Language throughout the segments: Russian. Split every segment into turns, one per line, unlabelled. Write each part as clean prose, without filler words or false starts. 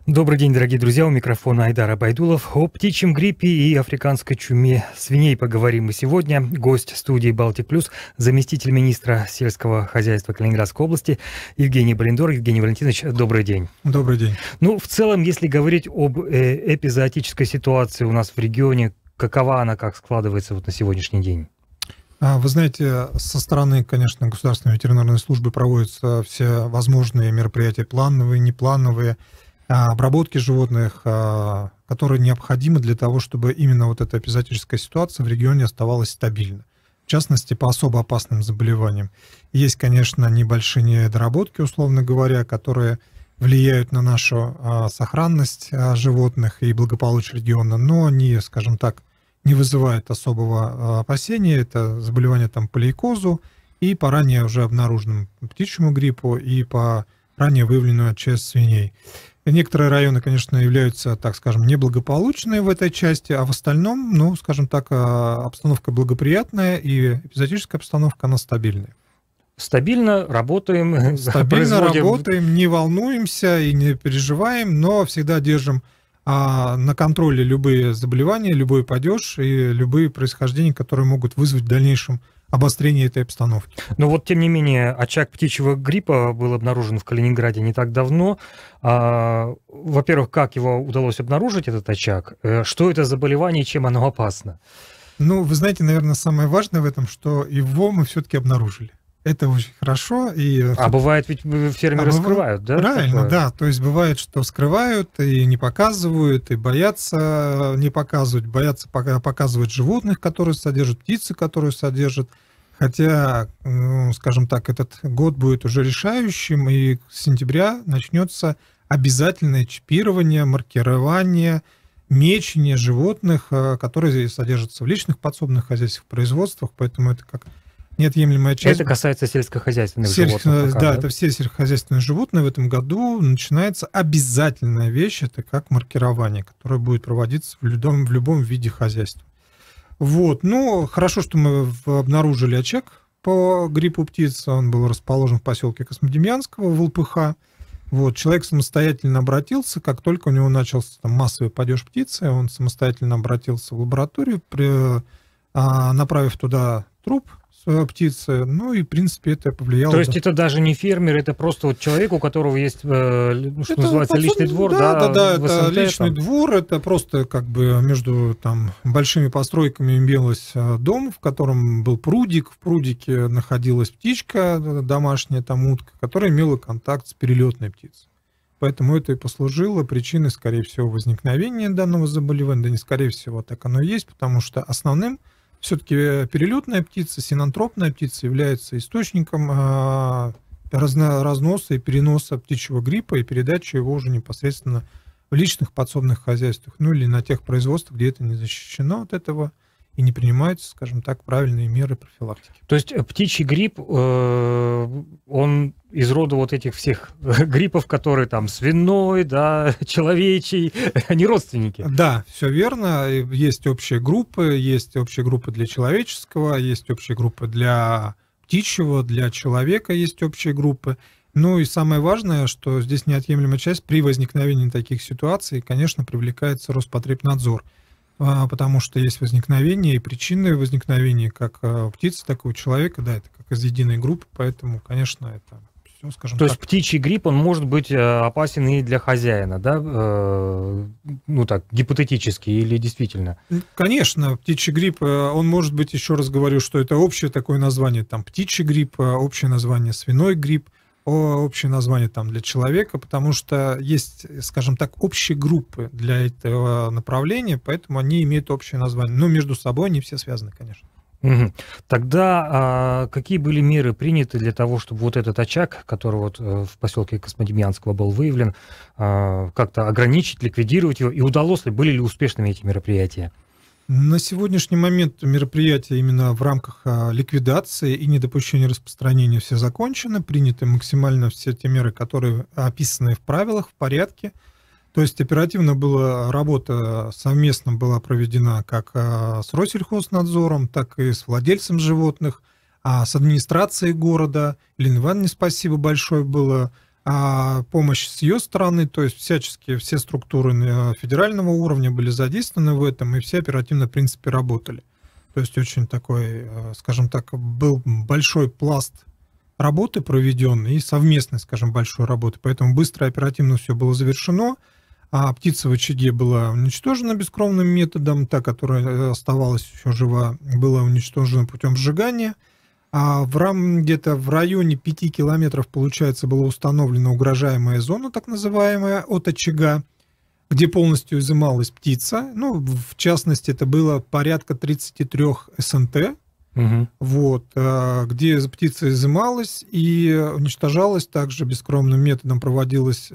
Добрый день, дорогие друзья, у микрофона Айдар Абайдулов. О птичьем гриппе и африканской чуме свиней поговорим мы сегодня. Гость студии «Балтик Плюс», заместитель министра сельского хозяйства Калининградской области Евгений Балендор. Евгений Валентинович, добрый день.
Добрый день.
Ну, в целом, если говорить об эпизоотической ситуации у нас в регионе, какова она, как складывается вот на сегодняшний день?
Вы знаете, со стороны, конечно, Государственной ветеринарной службы проводятся все возможные мероприятия, плановые, неплановые, обработки животных, которые необходимы для того, чтобы именно вот эта эпизоотическая ситуация в регионе оставалась стабильна. В частности, по особо опасным заболеваниям. Есть, конечно, небольшие недоработки, условно говоря, которые влияют на нашу сохранность животных и благополучие региона, но они, скажем так, не вызывают особого опасения. Это заболевание по лейкозу и по ранее уже обнаруженному птичьему гриппу и по ранее выявленному ЧС свиней. Некоторые районы, конечно, являются, так скажем, неблагополучные в этой части, а в остальном, ну, скажем так, обстановка благоприятная и эпизоотическая обстановка, она стабильная.
Стабильно работаем.
Стабильно работаем, не волнуемся и не переживаем, но всегда держим на контроле любые заболевания, любой падеж и любые происхождения, которые могут вызвать в дальнейшем обострение этой обстановки.
Но вот, тем не менее, очаг птичьего гриппа был обнаружен в Калининграде не так давно. Во-первых, как его удалось обнаружить, этот очаг? Что это за заболевание и чем оно опасно?
Ну, вы знаете, наверное, самое важное в этом, что его мы все-таки обнаружили. Это очень хорошо.
Бывает, ведь фермеры скрывают, да?
Правильно, такое? Да. То есть бывает, что скрывают и не показывают, и боятся не показывать, боятся показывать животных, которые содержат, птицы, которые содержат. Хотя, скажем так, этот год будет уже решающим, и с сентября начнется обязательное чипирование, маркирование, мечение животных, которые содержатся в личных подсобных хозяйствах, производствах, поэтому это как неотъемлемая часть.
Это касается сельскохозяйственных животных.
Да, это все сельскохозяйственные животные. В этом году начинается обязательная вещь, это как маркирование, которое будет проводиться в любом виде хозяйства. Вот. Ну, хорошо, что мы обнаружили очаг по гриппу птиц. Он был расположен в поселке Космодемьянского, в ЛПХ. Вот. Человек самостоятельно обратился, как только у него начался массовый падеж птицы, он самостоятельно обратился в лабораторию, направив туда труп птицы, ну и, в принципе, это повлияло.
То есть это даже не фермер, это просто вот человек, у которого есть, что называется, личный двор,
да, это личный двор, это просто как бы между большими постройками имелось дом, в котором был прудик, в прудике находилась птичка домашняя, утка, которая имела контакт с перелетной птицей. Поэтому это и послужило причиной, скорее всего, возникновения данного заболевания, да не скорее всего, так оно и есть, потому что основным все-таки перелетная птица, синантропная птица является источником разноса и переноса птичьего гриппа и передачи его уже непосредственно в личных подсобных хозяйствах, ну или на тех производствах, где это не защищено от этого и не принимаются, скажем так, правильные меры профилактики.
То есть птичий грипп, он из рода вот этих всех гриппов, которые свиной, да, человечий, они родственники.
Да, все верно. Есть общие группы для человеческого, есть общие группы для птичьего, для человека есть общие группы. Ну и самое важное, что здесь неотъемлемая часть при возникновении таких ситуаций, конечно, привлекается Роспотребнадзор. Потому что есть возникновение и причины возникновения как птицы, так и у человека, да, это как из единой группы, поэтому, конечно, это все, скажем так.
То есть птичий грипп, он может быть опасен и для хозяина, да, гипотетически или действительно?
Конечно, птичий грипп, он может быть, еще раз говорю, что это общее такое название, птичий грипп, общее название свиной грипп, общее название для человека, потому что есть, скажем так, общие группы для этого направления, поэтому они имеют общее название. Но между собой они все связаны, конечно.
Угу. Тогда какие были меры приняты для того, чтобы вот этот очаг, который вот в поселке Космодемьянского был выявлен, как-то ограничить, ликвидировать его, и удалось ли, были ли успешными эти мероприятия?
На сегодняшний момент мероприятия именно в рамках ликвидации и недопущения распространения все закончены, приняты максимально все те меры, которые описаны в правилах, в порядке. То есть оперативно работа совместно была проведена как с Россельхознадзором, так и с владельцем животных, с администрацией города. Елене Ивановне спасибо большое было помощь с ее стороны, то есть всячески все структуры федерального уровня были задействованы в этом, и все оперативно, в принципе, работали. То есть очень такой, скажем так, был большой пласт работы проведенной и совместной, скажем, большой работы, поэтому быстро и оперативно все было завершено, а птица в очаге была уничтожена бескровным методом, та, которая оставалась еще жива, была уничтожена путем сжигания. А где-то в районе 5 километров, получается, была установлена угрожаемая зона, так называемая, от очага, где полностью изымалась птица. Ну, в частности, это было порядка 33 СНТ, вот, где птица изымалась и уничтожалась, также бескровным методом проводилось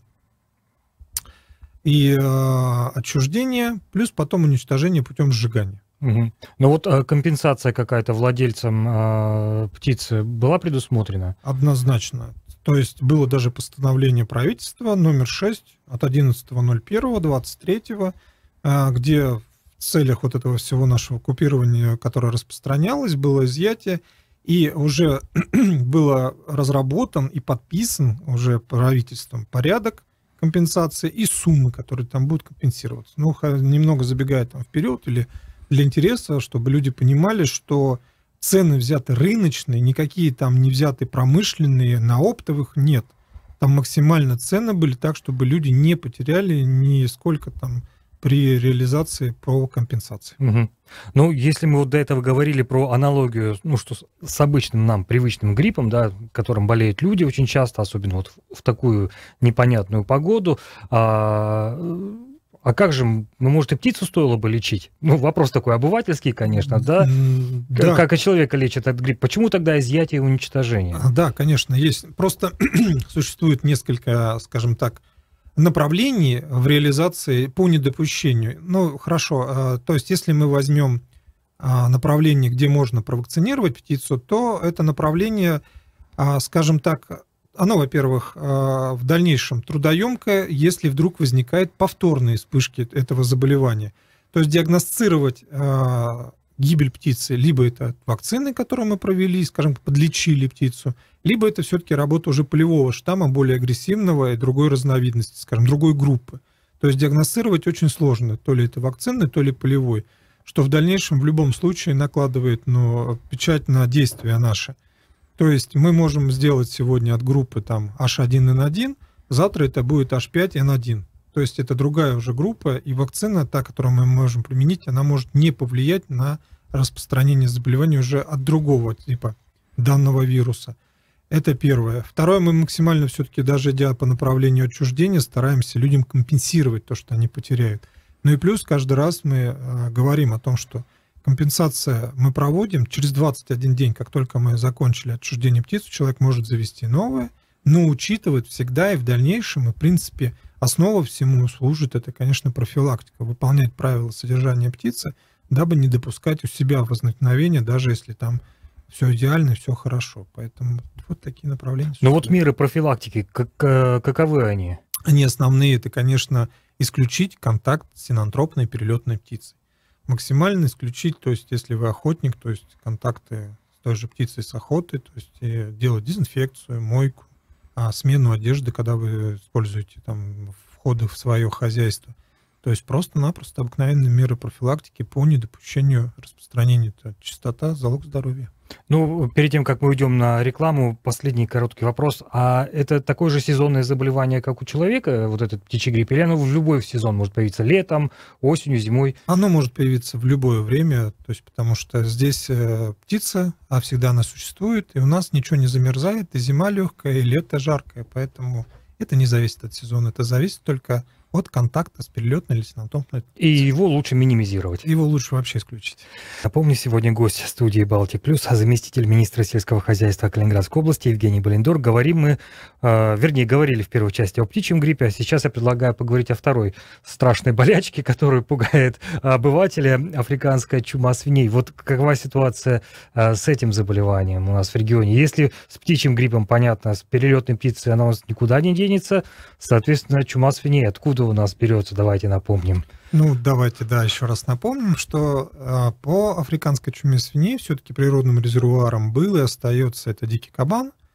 и отчуждение, плюс потом уничтожение путем сжигания.
Ну вот компенсация какая-то владельцам птицы была предусмотрена?
Однозначно. То есть было даже постановление правительства номер 6 от 11.01.23, где в целях вот этого всего нашего купирования, которое распространялось, было изъятие, и уже было разработан и подписан уже правительством порядок компенсации и суммы, которые там будут компенсироваться. Ну, немного забегая там вперед или для интереса, чтобы люди понимали, что цены взяты рыночные, никакие там не взяты промышленные, на оптовых нет. Там максимально цены были так, чтобы люди не потеряли нисколько там при реализации по компенсации.
Ну, если мы вот до этого говорили про аналогию, ну, что с обычным нам привычным гриппом, да, которым болеют люди очень часто, особенно вот в такую непонятную погоду, а как же, ну, может, и птицу стоило бы лечить? Ну, вопрос такой обывательский, конечно, да? Да. Как и человека лечат от гриппа. Почему тогда изъятие и уничтожение?
Да, конечно, есть. Просто существует несколько, скажем так, направлений в реализации по недопущению. Ну, хорошо, то есть если мы возьмем направление, где можно провакцинировать птицу, то это направление, скажем так, оно, во-первых, в дальнейшем трудоемкое, если вдруг возникают повторные вспышки этого заболевания. То есть диагностировать гибель птицы, либо это вакцины, которые мы провели, скажем, подлечили птицу, либо это все-таки работа уже полевого штамма, более агрессивного и другой разновидности, скажем, другой группы. То есть диагностировать очень сложно, то ли это вакцинный, то ли полевой, что в дальнейшем в любом случае накладывает печать на действия наши. То есть мы можем сделать сегодня от группы там H1N1, завтра это будет H5N1. То есть это другая уже группа, и вакцина, та, которую мы можем применить, она может не повлиять на распространение заболевания уже от другого типа данного вируса. Это первое. Второе, мы максимально все-таки, даже идя по направлению отчуждения, стараемся людям компенсировать то, что они потеряют. Ну и плюс каждый раз мы говорим о том, что компенсация мы проводим через 21 день, как только мы закончили отчуждение птицы, человек может завести новое, но учитывать всегда и в дальнейшем, и в принципе основа всему служит, это, конечно, профилактика, выполнять правила содержания птицы, дабы не допускать у себя возникновения, даже если там все идеально, все хорошо. Поэтому вот такие направления.
Но вот меры профилактики, каковы они?
Они основные, это, конечно, исключить контакт с синантропной перелетной птицей. Максимально исключить, то есть если вы охотник, то есть контакты с той же птицей с охоты, то есть делать дезинфекцию, мойку, смену одежды, когда вы используете там входы в свое хозяйство. То есть просто-напросто обыкновенные меры профилактики по недопущению распространения. Это чистота, залог здоровья.
Ну, перед тем, как мы уйдем на рекламу, последний короткий вопрос. А это такое же сезонное заболевание, как у человека, вот этот птичий грипп, или оно в любой сезон может появиться летом, осенью, зимой?
Оно может появиться в любое время, то есть потому что здесь птица, а всегда она существует, и у нас ничего не замерзает, и зима легкая, и лето жаркое, поэтому это не зависит от сезона, это зависит только от контакта с перелетной или синантропной птицей.
И его лучше минимизировать.
Его лучше вообще исключить.
Напомню, сегодня гость студии «Балтик Плюс», заместитель министра сельского хозяйства Калининградской области Евгений Балендор. Говорим мы, говорили в первой части о птичьем гриппе, а сейчас я предлагаю поговорить о второй страшной болячке, которая пугает обывателя, африканская чума свиней. Вот какова ситуация с этим заболеванием у нас в регионе? Если с птичьим гриппом, понятно, с перелетной птицей она у нас никуда не денется, соответственно, чума свиней откуда у нас берется, давайте напомним.
Ну, давайте, еще раз напомним, что по африканской чуме свиней все-таки природным резервуаром был и остается это дикий кабан.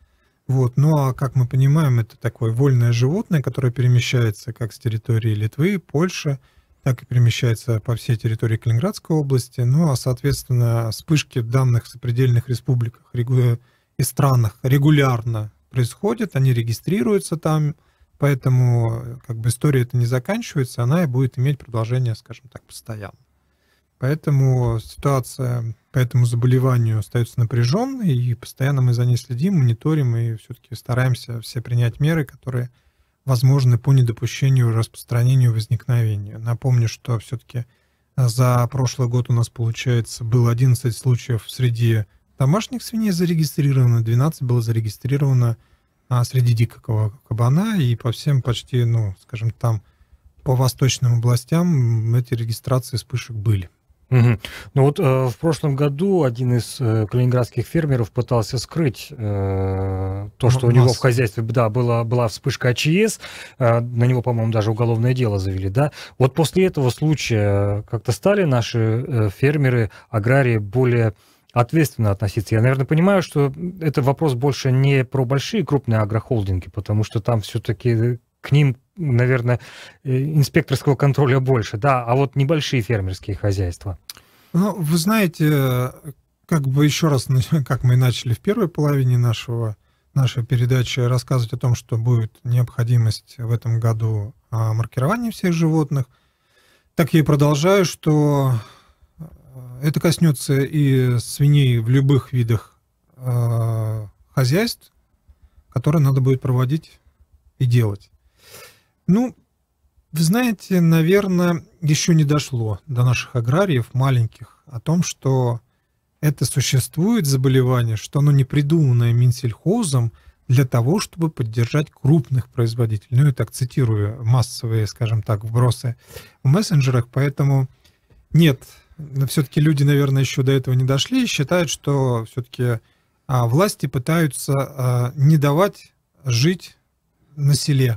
Вот. Ну а как мы понимаем, это такое вольное животное, которое перемещается как с территории Литвы, Польши, так и перемещается по всей территории Калининградской области. Ну а, соответственно, вспышки в данных сопредельных республиках и странах регулярно происходят, они регистрируются там, поэтому как бы история эта не заканчивается, она и будет иметь продолжение, скажем так, постоянно. Поэтому ситуация по этому заболеванию остается напряженной, и постоянно мы за ней следим, мониторим и все-таки стараемся все принять меры, которые возможны по недопущению распространению, возникновению. Напомню, что все-таки за прошлый год у нас, получается, было 11 случаев среди домашних свиней зарегистрировано, 12 было зарегистрировано среди дикого кабана, и по всем почти, ну, скажем, там, по восточным областям эти регистрации вспышек были.
Угу. Ну вот в прошлом году один из калининградских фермеров пытался скрыть то, что у него в хозяйстве, да, была вспышка АЧС, на него, по-моему, даже уголовное дело завели, да. Вот после этого случая как-то стали наши фермеры, аграрии более ответственно относиться. Я, наверное, понимаю, что это вопрос больше не про большие крупные агрохолдинги, потому что там все-таки к ним, наверное, инспекторского контроля больше, да, а вот небольшие фермерские хозяйства.
Ну, вы знаете, как бы еще раз, как мы и начали в первой половине нашей передачи, рассказывать о том, что будет необходимость в этом году маркирования всех животных, так я и продолжаю, что это коснется и свиней в любых видах хозяйств, которые надо будет проводить и делать. Ну, вы знаете, наверное, еще не дошло до наших аграриев маленьких о том, что это существует заболевание, что оно не придуманное Минсельхозом для того, чтобы поддержать крупных производителей. Ну, я так цитирую массовые, скажем так, вбросы в мессенджерах, поэтому нет, все-таки люди, наверное, еще до этого не дошли и считают, что все-таки власти пытаются не давать жить на селе.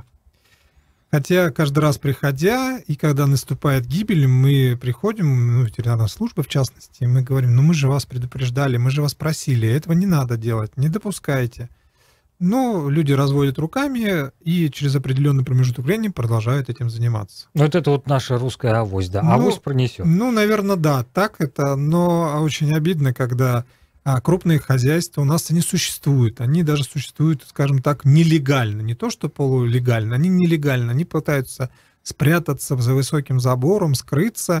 Хотя каждый раз приходя, и когда наступает гибель, мы приходим, ветеринарная служба в частности, мы говорим, мы же вас предупреждали, мы же вас просили, этого не надо делать, не допускайте. Но люди разводят руками и через определенный промежуток времени продолжают этим заниматься.
Вот это вот наша русская авось, да, авось пронесет.
Ну, наверное, да, так это, но очень обидно, когда крупные хозяйства у нас они существуют. Они даже существуют, скажем так, нелегально. Не то, что полулегально, они нелегально. Они пытаются спрятаться за высоким забором, скрыться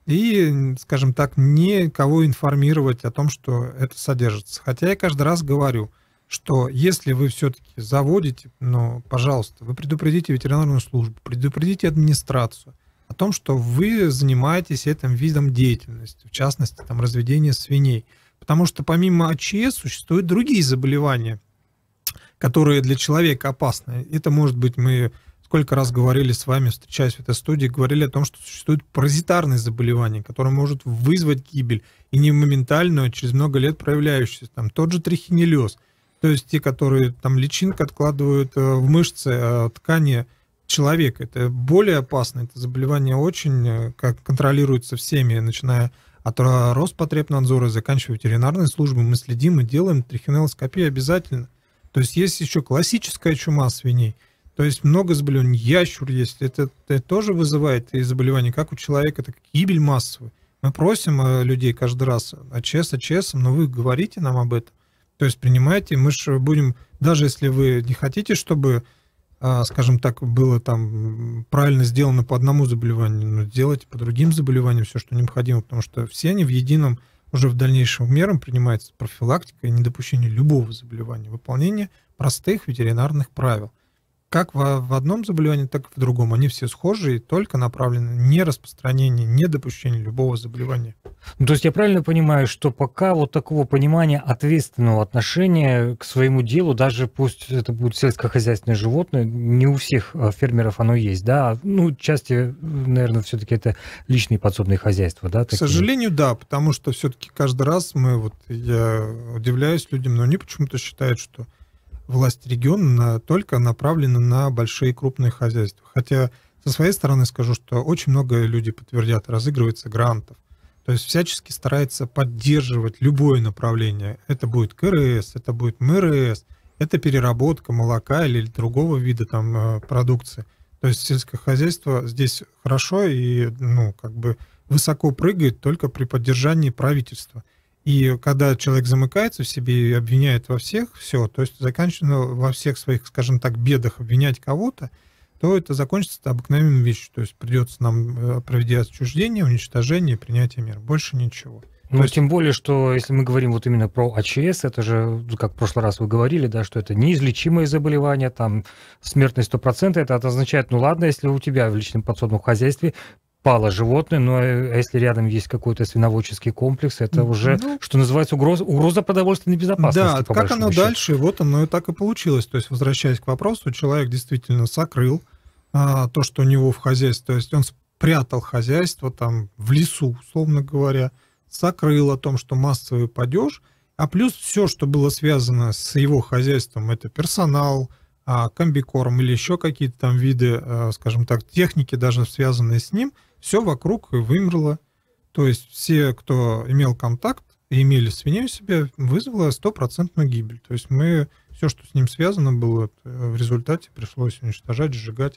и, скажем так, никого информировать о том, что это содержится. Хотя я каждый раз говорю, что если вы все-таки заводите, пожалуйста, вы предупредите ветеринарную службу, предупредите администрацию о том, что вы занимаетесь этим видом деятельности, в частности, там, разведение свиней. Потому что помимо АЧС существуют другие заболевания, которые для человека опасны. Это может быть, мы сколько раз говорили с вами, встречаясь в этой студии, говорили о том, что существуют паразитарные заболевания, которые могут вызвать гибель, и не моментальную, а через много лет проявляющиеся. Там тот же трихинеллез, то есть те, которые там личинку откладывают в мышцы ткани человека. Это более опасно, это заболевание очень контролируется всеми, начиная от Роспотребнадзора, заканчивая ветеринарной службой, мы следим и делаем трихинеллоскопию обязательно. То есть есть еще классическая чума свиней, то есть много заболеваний, ящур есть, это тоже вызывает и заболевания, как у человека, так и гибель массовая. Мы просим людей каждый раз АЧС, но вы говорите нам об этом. То есть принимайте, мы же будем, даже если вы не хотите, чтобы, скажем так, было там правильно сделано по одному заболеванию, но делайте по другим заболеваниям все, что необходимо, потому что все они в едином уже в дальнейшем мерам принимается профилактика и недопущение любого заболевания, выполнение простых ветеринарных правил. Как в одном заболевании, так и в другом. Они все схожи и только направлены не распространение, не допущение любого заболевания.
То есть я правильно понимаю, что пока вот такого понимания ответственного отношения к своему делу, даже пусть это будет сельскохозяйственное животное, не у всех фермеров оно есть, да? Части, наверное, все-таки это личные подсобные хозяйства, да?
К сожалению, да, потому что все-таки каждый раз я удивляюсь людям, но они почему-то считают, что власть региона только направлена на большие крупные хозяйства. Хотя со своей стороны скажу, что очень много людей подтвердят, разыгрывается грантов. То есть всячески старается поддерживать любое направление. Это будет КРС, это будет МРС, это переработка молока или другого вида там продукции. То есть сельское хозяйство здесь хорошо и, ну, как бы высоко прыгает только при поддержании правительства. И когда человек замыкается в себе и обвиняет во всех все, то есть заканчивает во всех своих, скажем так, бедах обвинять кого-то, то это закончится обыкновенной вещью. То есть придется нам провести отчуждение, уничтожение, принятие мер. Больше ничего.
Ну, тем более, что если мы говорим вот именно про АЧС, это же, как в прошлый раз вы говорили, да, что это неизлечимое заболевание, там смертность 100%, это означает, ну ладно, если у тебя в личном подсобном хозяйстве пало животное, но если рядом есть какой-то свиноводческий комплекс, это уже, что называется, угроза продовольственной безопасности.
Да, как оно дальше, вот оно и так и получилось. То есть, возвращаясь к вопросу, человек действительно сокрыл то, что у него в хозяйстве, то есть он спрятал хозяйство там в лесу, условно говоря, сокрыл о том, что массовый падеж, а плюс все, что было связано с его хозяйством, это персонал, комбикорм или еще какие-то там виды, скажем так, техники, даже связанные с ним, все вокруг вымерло. То есть все, кто имел контакт и имели свиней у себя, вызвало 100% гибель. То есть все, что с ним связано было, в результате пришлось уничтожать, сжигать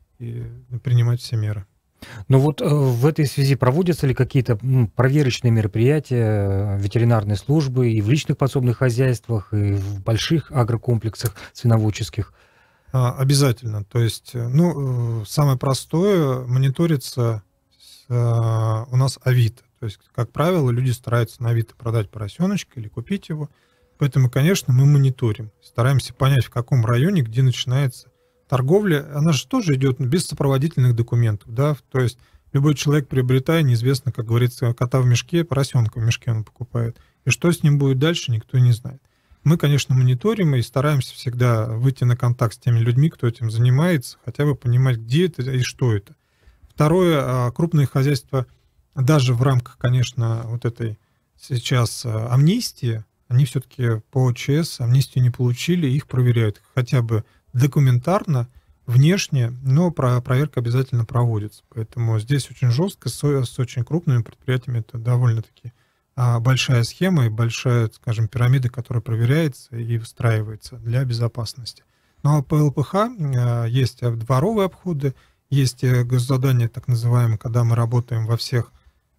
и принимать все меры.
Но вот в этой связи проводятся ли какие-то проверочные мероприятия ветеринарной службы и в личных подсобных хозяйствах, и в больших агрокомплексах свиноводческих?
Обязательно. То есть, ну, самое простое, мониторится у нас Авито. То есть, как правило, люди стараются на Авито продать поросеночка или купить его. Поэтому, конечно, мы мониторим. Стараемся понять, в каком районе, где начинается торговля. Она же тоже идет без сопроводительных документов. Да? То есть, любой человек, приобретая, неизвестно, как говорится, кота в мешке, поросенка в мешке он покупает. И что с ним будет дальше, никто не знает. Мы, конечно, мониторим и стараемся всегда выйти на контакт с теми людьми, кто этим занимается, хотя бы понимать, где это и что это. Второе, крупные хозяйства, даже в рамках, конечно, вот этой сейчас амнистии, они все-таки по ОЧС амнистию не получили, их проверяют хотя бы документарно, внешне, но проверка обязательно проводится. Поэтому здесь очень жестко, с очень крупными предприятиями это довольно-таки большая схема и большая, скажем, пирамида, которая проверяется и выстраивается для безопасности. Но по ЛПХ есть дворовые обходы, есть госзадания, так называемые, когда мы работаем во всех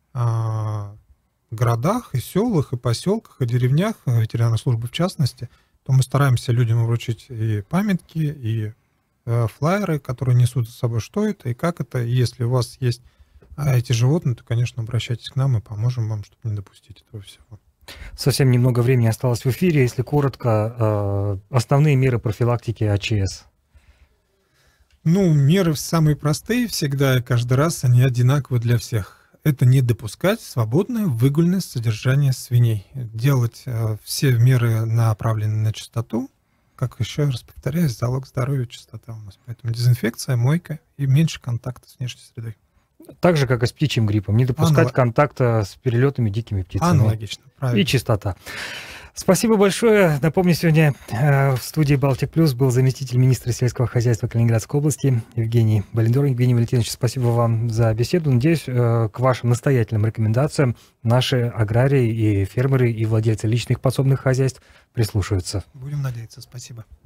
городах и селах, и поселках, и деревнях, ветеринарной службы в частности, то мы стараемся людям вручить и памятки, и флаеры, которые несут за собой, что это и как это. И если у вас есть эти животные, то, конечно, обращайтесь к нам, и поможем вам, чтобы не допустить этого всего.
Совсем немного времени осталось в эфире. Если коротко, основные меры профилактики АЧС.
Ну, меры самые простые всегда, и каждый раз они одинаковы для всех. Это не допускать свободное выгульное содержание свиней. Делать все меры, направленные на чистоту. Как еще раз повторяюсь, залог здоровья — чистота у нас. Поэтому дезинфекция, мойка и меньше контакта с внешней средой. Так
же, как и с птичьим гриппом. Не допускать контакта с перелетами дикими птицами.
Аналогично, правильно.
И чистота. Спасибо большое. Напомню, сегодня в студии «Балтик Плюс» был заместитель министра сельского хозяйства Калининградской области Евгений Балендор. Евгений Валентинович, спасибо вам за беседу. Надеюсь, к вашим настоятельным рекомендациям наши аграрии и фермеры, и владельцы личных подсобных хозяйств прислушаются.
Будем надеяться. Спасибо.